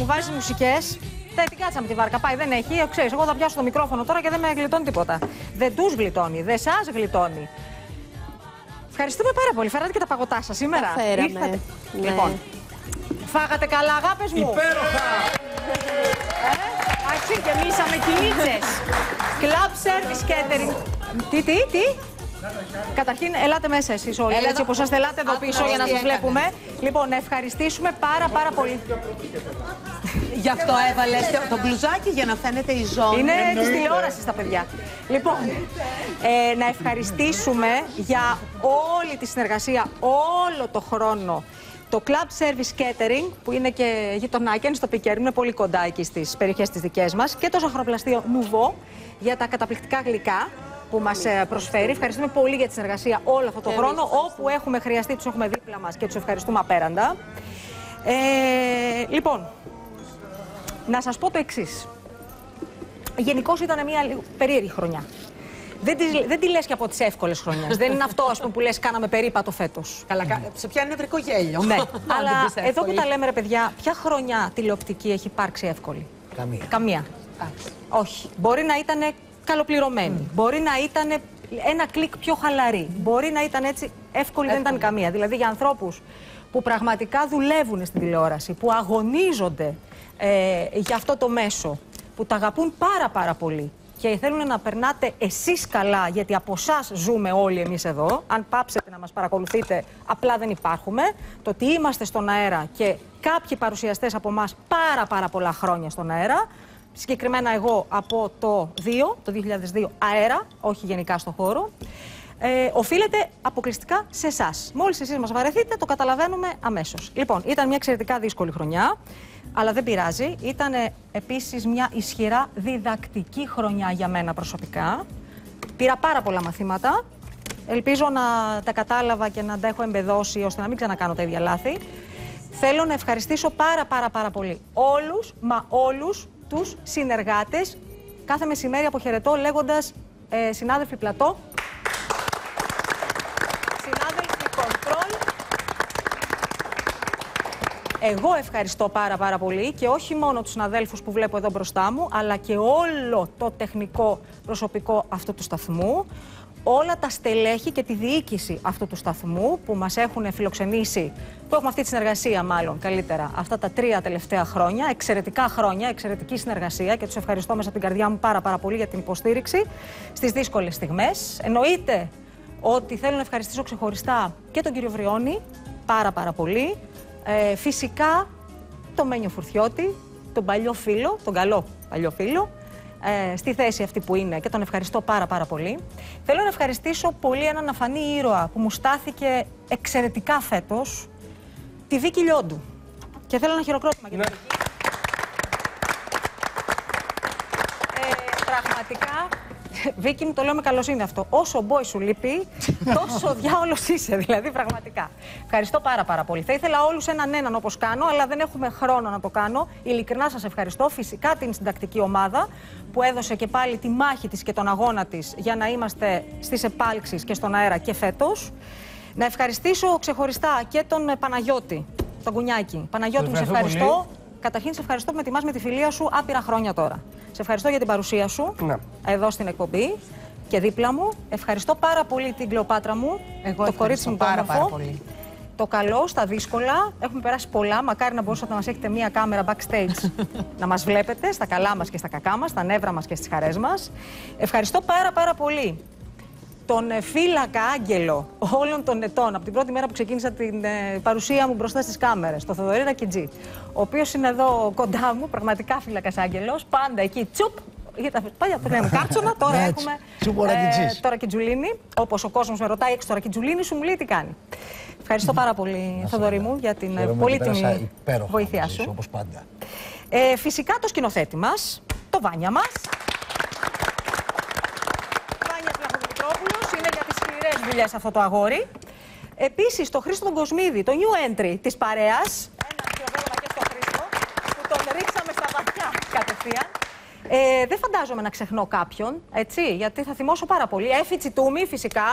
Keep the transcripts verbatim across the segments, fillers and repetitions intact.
βάζεις μουσικές. Δεν την κάτσαμε τη βάρκα, πάει, δεν έχει. Ξέρεις, εγώ θα πιάσω το μικρόφωνο τώρα και δεν με γλιτώνει τίποτα. Δεν τους γλιτώνει, δεν σας γλιτώνει. Ευχαριστούμε πάρα πολύ. Φέρατε και τα παγωτά σας σήμερα. Τα φέραμε. Ναι. Λοιπόν, φάγατε καλά, αγάπες μου. Υπέροχα! Εντάξει, και μίσαμε κυλίτσες. Club Service Catering. Τι, τι, τι. Καταρχήν, ελάτε μέσα εσείς όλοι, έτσι όπως σας ελάτε εδώ πίσω για να σας βλέπουμε. Λοιπόν, να ευχαριστήσουμε πάρα πάρα πολύ. Γι' αυτό έβαλες το μπλουζάκι για να φαίνεται η ζώνη. Είναι της τηλεόρασης τα παιδιά. Λοιπόν, ε, να ευχαριστήσουμε για όλη τη συνεργασία, όλο το χρόνο, το Club Service Catering, που είναι και γειτονάκι, είναι στο Πικέρ, είναι πολύ κοντά εκεί στις περιοχές τις δικές μας, και το ζαχαροπλαστείο Nouveau για τα καταπληκτικά γλυκά που μας προσφέρει. Ευχαριστούμε πολύ για τη συνεργασία όλο αυτό το Εμείς χρόνο. Όπου έχουμε χρειαστεί, τους έχουμε δίπλα μας και τους ευχαριστούμε απέραντα. Ε, λοιπόν, να σας πω το εξής. Γενικώς ήταν μια περίεργη χρονιά. Δεν τη, δεν τη λες και από τις εύκολες χρονιές. Δεν είναι αυτό, ας πούμε, που λες κάναμε περίπατο φέτος. Καλά, σε πιάνει νευρικό γέλιο. Ναι, αλλά εδώ που τα λέμε, ρε παιδιά, ποια χρονιά τηλεοπτική έχει υπάρξει εύκολη? Καμία. Καμία. Άξι. Όχι. Μπορεί να ήταν καλοπληρωμένη. Mm. Μπορεί να ήταν ένα κλικ πιο χαλαρή. Μπορεί να ήταν έτσι εύκολη, εύκολη. Δεν ήταν καμία. Δηλαδή για ανθρώπους που πραγματικά δουλεύουν στην τηλεόραση, που αγωνίζονται ε, για αυτό το μέσο, που τα αγαπούν πάρα πάρα πολύ και θέλουν να περνάτε εσείς καλά, γιατί από εσάς ζούμε όλοι εμείς εδώ. Αν πάψετε να μας παρακολουθείτε, απλά δεν υπάρχουμε. Το ότι είμαστε στον αέρα και κάποιοι παρουσιαστές από εμάς πάρα πάρα πολλά χρόνια στον αέρα, συγκεκριμένα εγώ από το δύο, το δύο χιλιάδες δύο, αέρα, όχι γενικά στο χώρο, ε, οφείλεται αποκλειστικά σε εσάς. Μόλις εσείς μας βαρεθείτε, το καταλαβαίνουμε αμέσως. Λοιπόν, ήταν μια εξαιρετικά δύσκολη χρονιά, αλλά δεν πειράζει. Ήταν επίσης μια ισχυρά διδακτική χρονιά για μένα προσωπικά. Πήρα πάρα πολλά μαθήματα. Ελπίζω να τα κατάλαβα και να τα έχω εμπεδώσει ώστε να μην ξανακάνω τα ίδια λάθη. Θέλω να ευχαριστήσω πάρα πάρα πάρα πολύ όλους, μα όλους τους συνεργάτες. Κάθε μεσημέρι αποχαιρετώ λέγοντας ε, συνάδελφοι πλατό, συνάδελφοι κοντρόλ. Εγώ ευχαριστώ πάρα πάρα πολύ και όχι μόνο τους συναδέλφους που βλέπω εδώ μπροστά μου, αλλά και όλο το τεχνικό προσωπικό αυτού του σταθμού, όλα τα στελέχη και τη διοίκηση αυτού του σταθμού που μας έχουν φιλοξενήσει, που έχουμε αυτή τη συνεργασία μάλλον καλύτερα αυτά τα τρία τελευταία χρόνια, εξαιρετικά χρόνια, εξαιρετική συνεργασία, και τους ευχαριστώ μέσα από την καρδιά μου πάρα πάρα πολύ για την υποστήριξη στις δύσκολες στιγμές. Εννοείται ότι θέλω να ευχαριστήσω ξεχωριστά και τον κύριο Βριώνη πάρα πάρα πολύ, ε, φυσικά τον Μένιο Φουρτιώτη, τον παλιό φίλο, τον καλό παλιό φίλο, Ε, στη θέση αυτή που είναι, και τον ευχαριστώ πάρα πάρα πολύ. Θέλω να ευχαριστήσω πολύ έναν αφανή ήρωα που μου στάθηκε εξαιρετικά φέτος, τη Βίκη Λιόντου. Και θέλω ένα χειροκρότημα για τη Βίκη. Ε, πραγματικά, Βίκη μου, το λέω με καλοσύνη αυτό. Όσο μπόι σου λείπει, τόσο διάολος είσαι, δηλαδή πραγματικά. Ευχαριστώ πάρα πάρα πολύ. Θα ήθελα όλους έναν έναν όπως κάνω, αλλά δεν έχουμε χρόνο να το κάνω. Ειλικρινά σας ευχαριστώ. Φυσικά την συντακτική ομάδα που έδωσε και πάλι τη μάχη της και τον αγώνα της για να είμαστε στις επάλξεις και στον αέρα και φέτος. Να ευχαριστήσω ξεχωριστά και τον Παναγιώτη, τον Κουνιάκη. Παναγιώτη, μου σε ευχαριστώ. Πολύ. Καταρχήν, σε ευχαριστώ που με τιμάς με τη φιλία σου άπειρα χρόνια τώρα. Σε ευχαριστώ για την παρουσία σου ναι. εδώ στην εκπομπή και δίπλα μου. Ευχαριστώ πάρα πολύ την Κλεοπάτρα μου, Εγώ το κορίτσι μου το πάρα, πάρα πολύ. Το καλό στα δύσκολα. Έχουμε περάσει πολλά. Μακάρι να μπορούσατε να μας έχετε μία κάμερα backstage να μας βλέπετε στα καλά μας και στα κακά μας, στα νεύρα μας και στις χαρές μας. Ευχαριστώ πάρα πάρα πολύ τον φύλακα άγγελο όλων των ετών, από την πρώτη μέρα που ξεκίνησα την ε, παρουσία μου μπροστά στις κάμερες, το Θοδωρή Ρακιτζή, ο οποίος είναι εδώ κοντά μου, πραγματικά φύλακας άγγελος, πάντα εκεί, τσουπ, για τα παλιά που λέμε κάρτσονα, τώρα έχουμε ε, το Ρακιτζουλίνι, όπως ο κόσμος με ρωτάει έξω το Ρακιτζουλίνι σου, μου λέει τι κάνει. Ευχαριστώ πάρα πολύ, Θοδωρή μου, για την Χαίρομαι πολύτιμη βοήθειά σου. Όπως πάντα. Ε, φυσικά το σκηνοθέτη μας, το Βάνια μας. Είναι για τις σκληρές δουλειές αυτό το αγόρι. Επίσης, το Χρήστο τον Κοσμίδη, το new entry της παρέας. Ένα χειροκρότημα και στο Χρήστο, που τον ρίξαμε στα βαθιά κατευθείαν. Ε, δεν φαντάζομαι να ξεχνώ κάποιον, έτσι, γιατί θα θυμώσω πάρα πολύ. Έφη Τσιτούμη, φυσικά.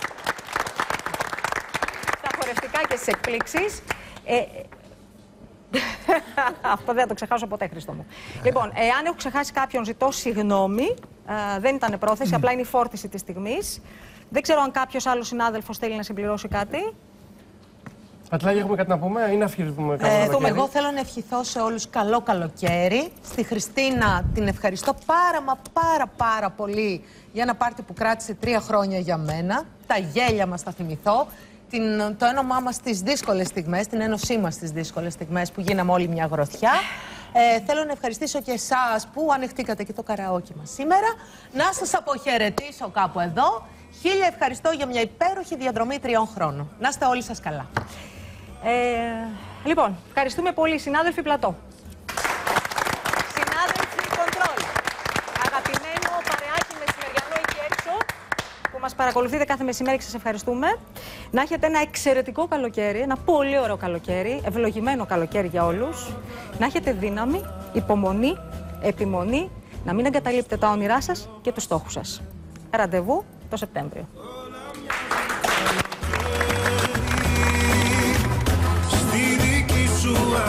Στα χορευτικά και στις εκπλήξεις. Ε, Αυτό δεν θα το ξεχάσω ποτέ, Χρήστο μου. Λοιπόν, εάν έχω ξεχάσει κάποιον, ζητώ συγγνώμη. Ε, δεν ήταν πρόθεση, απλά είναι η φόρτιση της στιγμής. Δεν ξέρω αν κάποιος άλλος συνάδελφος θέλει να συμπληρώσει κάτι. Ατλάγη, έχουμε κάτι να πούμε ή να ευχηθούμε καλό Ε, καλοκαίρι? εγώ θέλω να ευχηθώ σε όλους καλό καλοκαίρι. Στη Χριστίνα την ευχαριστώ πάρα μα πάρα πάρα πολύ για ένα πάρτι που κράτησε τρία χρόνια για μένα. Τα γέλια μας θα θυμηθώ. Την, το ένωμά μας στις δύσκολες στιγμές, την ένωσή μας στις δύσκολες στιγμές που γίναμε όλοι μια γροθιά. Ε, θέλω να ευχαριστήσω και εσάς που ανοιχτήκατε και το καραόκι μας σήμερα. Να σας αποχαιρετήσω κάπου εδώ. Χίλια ευχαριστώ για μια υπέροχη διαδρομή τριών χρόνων. Να είστε όλοι σας καλά. Ε, λοιπόν, ευχαριστούμε πολύ, συνάδελφοι Πλατό. Συνάδελφοι Κοντρόλ. Αγαπημένο παρεάκι μεσημεριανό εκεί έξω, που μας παρακολουθείτε κάθε μεσημέρι και σας ευχαριστούμε. Να έχετε ένα εξαιρετικό καλοκαίρι, ένα πολύ ωραίο καλοκαίρι, ευλογημένο καλοκαίρι για όλους. Να έχετε δύναμη, υπομονή, επιμονή, να μην εγκαταλείπετε τα όνειρά σας και τους στόχους σας. Ραντεβού το Σεπτέμβριο.